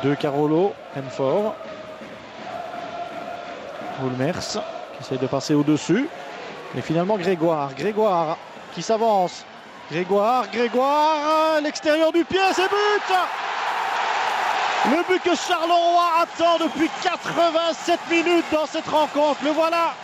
De Carolo, Enfort. Woulmers qui essaye de passer au-dessus. Et finalement Grégoire qui s'avance. Grégoire, l'extérieur du pied, c'est but! Le but que Charleroi attend depuis 87 minutes dans cette rencontre, le voilà!